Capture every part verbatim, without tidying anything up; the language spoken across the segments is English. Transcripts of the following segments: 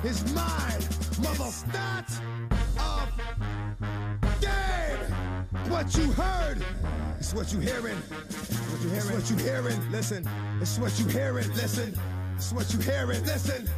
is mine, mother. Start of game. What you heard is what you hearing. What you hearing? It's what you hearing. Listen. It's what you hearing. Listen. It's what you hearing. Listen.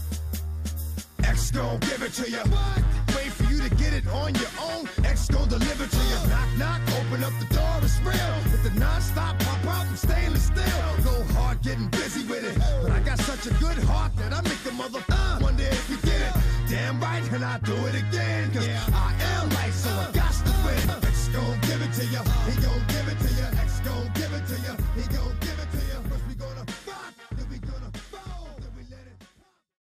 X gon' give it to you. What? Wait for you to get it on your own. X gon' deliver to you. Knock, knock, open up the door, it's real. With the non-stop pop out and stainless steel. Go hard, getting busy with it. But I got such a good heart that I make the mother uh, wonder if you get it. Damn right, and I do it again. Cause I